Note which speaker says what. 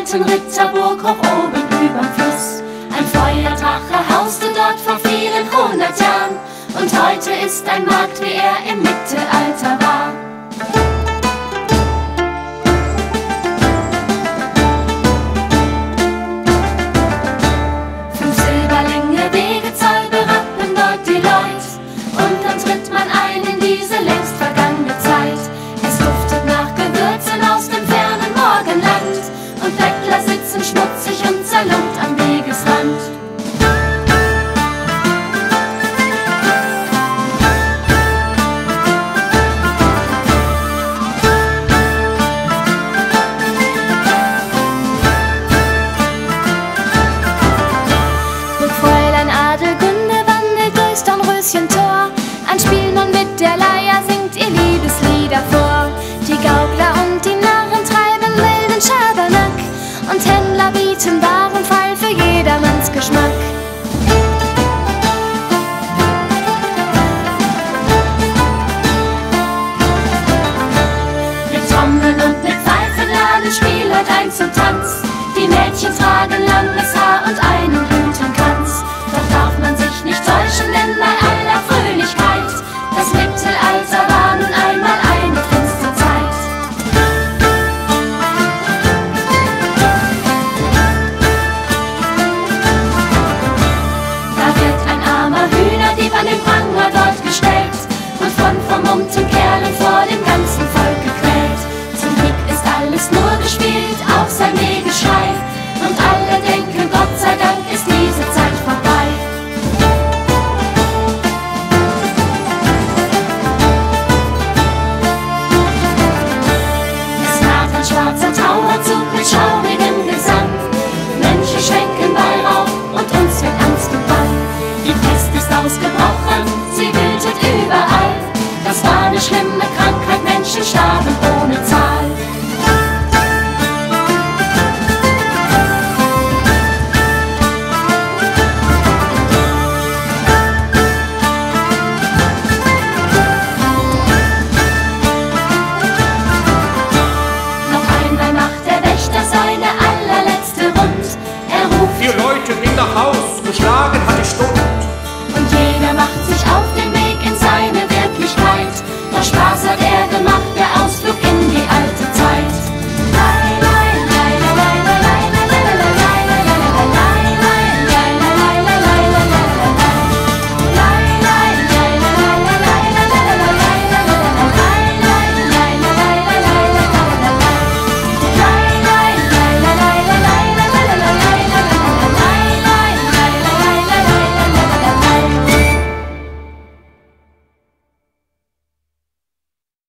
Speaker 1: alten Ritterburg hoch oben überm Fluss. Ein Feuerdrache hauste dort vor vielen 100 Jahren, und heute ist ein Markt, wie er im Mittelalter war. Schmutzig und zerlumpt am Wegesrand. Fräulein Adelgunde wandelt durchs Dornröschentor. Ein Spielmann mit der Leier singt ihr Liebeslieder vor. Die Gaukler und die Narren treiben wilden Schabernack, und Händler bieten Warenfall für jedermanns Geschmack. Mit Trommeln und mit Pfeifen laden Spielleut ein zum Tanz. Die Mädchen tragen langes Haar und einen Blütenkranz. Doch darf man sich nicht täuschen, denn bei aller Fröhlichkeit, das Mittelalter war nun einmal eine finstere Zeit. An den Pranger dort gestellt und von vermummten Kerlen vor dem ganzen Volk gequält. Zum Glück ist alles nur gespielt, auch sein Wehgeschrei, und alle denken, Gott sei Dank ist diese Zeit vorbei. Es naht ein schwarzer Trauerzug mit schaurigem Gesang. Menschen schwenken Weihrauch und uns wird Angst und Bang. Die Pest ist ausgebrochen, sie wütet überall. Das war eine schlimme Krankheit, Menschen starben